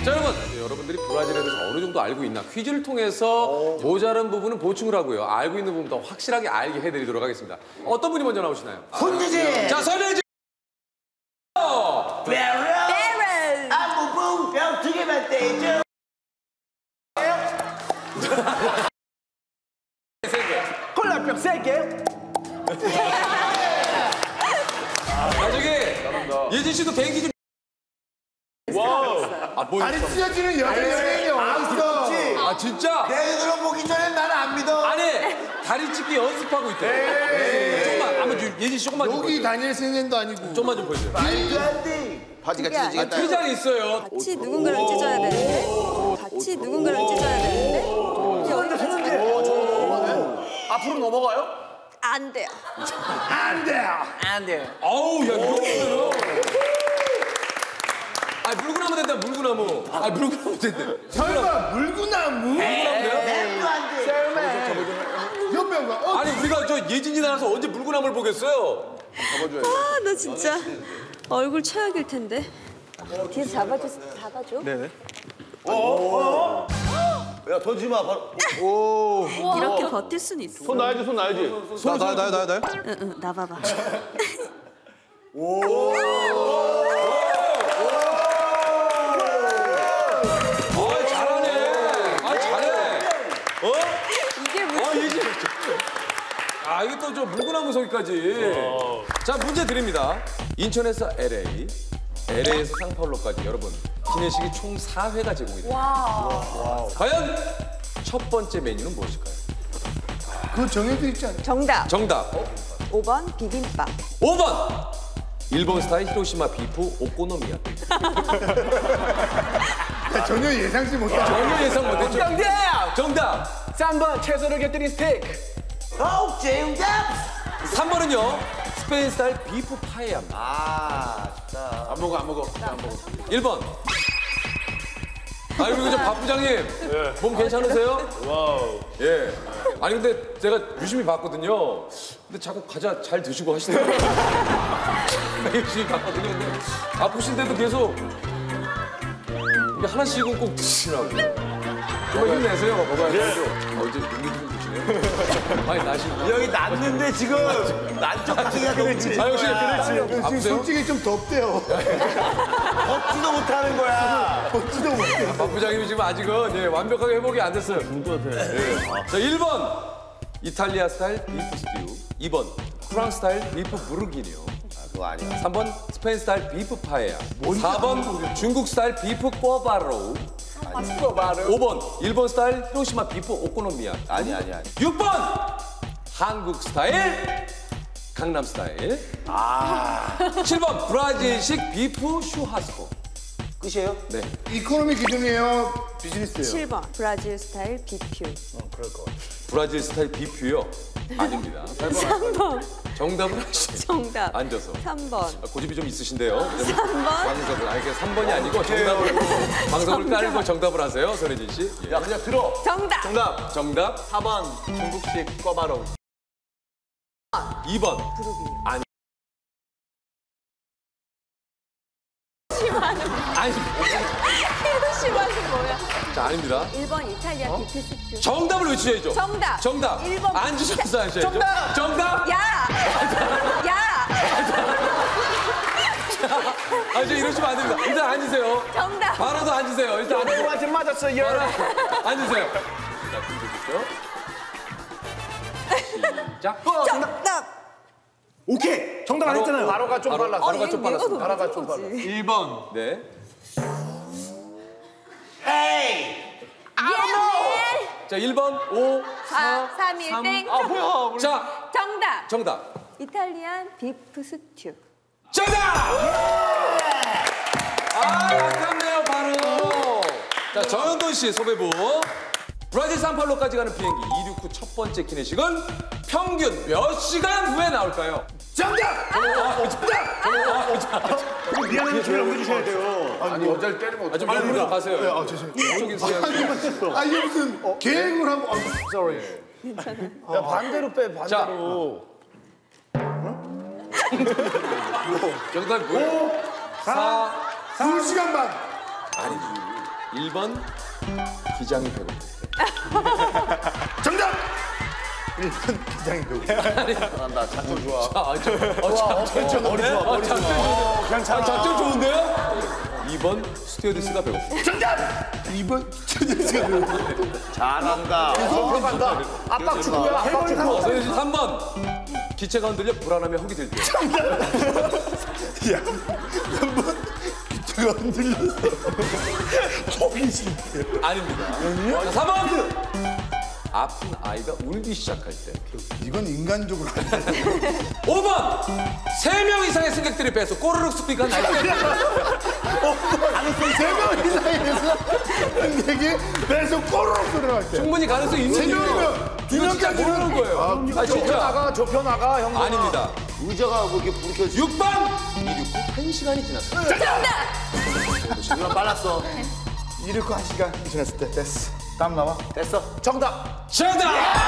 자, 여러분들이 브라질에 대해서 어느 정도 알고 있나 퀴즈를 통해서 모자란 부분은 보충을 하고요. 알고 있는 부분 더 확실하게 알게 해드리도록 하겠습니다. 어떤 분이 먼저 나오시나요? 손주지. 자, 설레지. 베럴. 아무붕 병 2개만 떼죠. 콜라병 3개. 나중에 예진 씨도 개인기 좀. 와우. 다리 찢어지는 여자 연예인이 어딨어? 아, 진짜? 내 눈으로 보기 전엔 나는 안 믿어. 아니, 다리 찢기 연습하고 있대. 조금만, 한번 예진 씨 조금만 좀 여기 보여줘요. 다니엘 선생도 아니고. 좀만 좀 보여줘요. 말도 안 돼. 바지가 찢어지겠다. 퇴장이 있어요. 같이 누군가를 찢어야 되는데. 같이 누군가를 찢어야 되는데. 앞으로 넘어가요? 안 돼요. 안 돼요. 안 돼요. 아우, 야, 이거 보면은. 아, 물구나무 된다, 물구나무. 아, 물구나무 된다. 설마 물구나무? 맵도 안 돼. 연병가. 아니, 우리가 저 예진이 나와서 언제 물구나무를 보겠어요? 아, 나 진짜 얼굴 최악일 텐데. 뒤에서 잡아줘. 네네. 야, 던지지 마. 바로. 이렇게 버틸 순 있어. 손 놔야지, 손 놔야지. 나요? 응, 나봐봐. 아, 잘하네. 아, 잘해. 이게 무슨... 예진. 아, 이게 또 저 물구나무 서기까지. 자, 문제 드립니다. 인천에서 LA, LA에서 상파울로까지 여러분 기내식이 총 4회가 제공이 됩니다. 과연 첫 번째 메뉴는 무엇일까요? 그거 정해져 있지 않나? 정답. 정답. 5번 비빔밥. 5번. 일본 스타일 히로시마 비프 오코노미야. 전혀 예상치 못한. 전혀 예상 못했죠? 정답! 정답. 3번 채소를 곁들인 스테이크. 정답! 3번은요. 스페인 스타일 비프 파에야입니다. 아, 진짜. 안 먹어, 안 먹어. 1번. 아니, 그리고 저 박 부장님, 몸 괜찮으세요? 와우. 예. 아니, 근데 제가 유심히 봤거든요. 근데 자꾸 과자 잘 드시고 하시더라고요. 유심히 봤거든요. 근데 아프신데도 계속 이게 하나씩은 꼭 드시라고. 정말 힘내세요. 먹어야죠. 이제 용기 좀 드시네요. 많이 나시고. 여기 났는데 지금 난쪽 같기가 그렇지. 아, 역시 지금 아프세요? 솔직히 좀 덥대요. 걷지도 못하는 거야. 걷지도 못해. 박 부장님이 지금 아직은 예, 완벽하게 회복이 안 됐어요. 자, 1번 이탈리아 스타일 비프 스튜, 2번 프랑스 스타일 비프 부르기니요, 그거 아니야. 3번 스페인 스타일 비프 파에야, 4번 중국 스타일 비프 꿔바로우, 5번 일본 스타일 히로시마 비프 오코노미야, 아니. 6번 한국 스타일 강남 스타일, 7번 브라질식 비프 슈하스코. 끝이에요? 네. 이코노미 기준이에요? 비즈니스예요? 7번 브라질 스타일 비퓨. 브라질 스타일 비프요? 아닙니다. 3번 정답을 하시죠. 정답. 앉아서. 3번. 고집이 좀 있으신데요. 3번. 방석을. 아니, 3번이 아니고 정답을. 방석을 깔고 정답을 하세요, 손혜진 씨. 예. 야, 그냥 들어. 정답. 정답. 4번 중국식 꿔바로우. 2번. 부르기. 아니. 아니. 히로시마는 뭐야? 자, 아닙니다. 1번 이탈리아 비프 스튜. 정답을 외치셔야죠. 정답. 정답. 1번 앉으셔서 하셔야죠. 정답. 정답. 야! 야! 아, 이제 이러시면 안 됩니다. 일단 앉으세요. 정답. 바로도 앉으세요. 일단 앉으세요. 누구한테 맞았어요? 바로 앉으세요. 자, 준비되셨죠? 시작. 정답. 오케이. 정답 안 했잖아요. 바로가 좀 빨랐어. 바로가 좀 빨랐습니다. 바로가 좀 빨랐어. 1번. 네. 에이! 자, 1번. 5, 4, 3, 1, 땡. 아, 뭐야. 자, 정답. 정답. 이탈리안 비프 스튜. 정답! 아, 아깝네요, 바로. 자, 정현돈 씨 소배부. 브라질 상파울로까지 가는 비행기 이륙 후 첫 번째 기내식은 평균 몇 시간 후에 나올까요? 정답! 미안하면 저희 넘겨주셔야 돼요. 아니, 여자를 때리면 좀 얼굴로 가세요. 아, 죄송해요. 이쪽인 수양. 아, 이게 무슨 계획을 하고. sorry. 야, 반대로 빼, 반대로. 정답이 뭐예요? 4, 2시간 반. 아니, 1번 기장이 배고플 때. 정답! 1번 기장이 배고파. 잘한다. 작전 좋아. 작전 좋은데? 머리 좋아. 괜찮아. 작전 좋은데요? 2번 스튜어디스가 배고플 때. 정답! 2번 스튜디오스가 배고파. 잘한다. 앞으로 간다. 압박 축구야. 압박 축구. 서현진 3번 기체가 흔들려 불안하며 헉이 들 때. 야, 3번 기차가 흔들렸어. 호기심. 아닙니다. 자, 3번 아픈 아이가 울기 시작할 때. 이건 인간적으로 안 돼. 5번 3명 이상의 승객들이 배에서 꼬르륵 소리가 날 때. 3명 이상에서 승객이 배에서 꼬르륵 소리 날 때. 충분히 가능성이 있는 세 일이에요. 명이면 두 이거 진짜 명까지 모르는 거예요. 아 진짜 좁혀 나가 형. 아닙니다. 의자가 뭐 이렇게 부르켜지. 6번 이륙 후 1시간이 지났어요. 시간 빨랐어. 이렇게 1시간 지났을 때 됐어. 다음 나와. 됐어. 정답. 정답!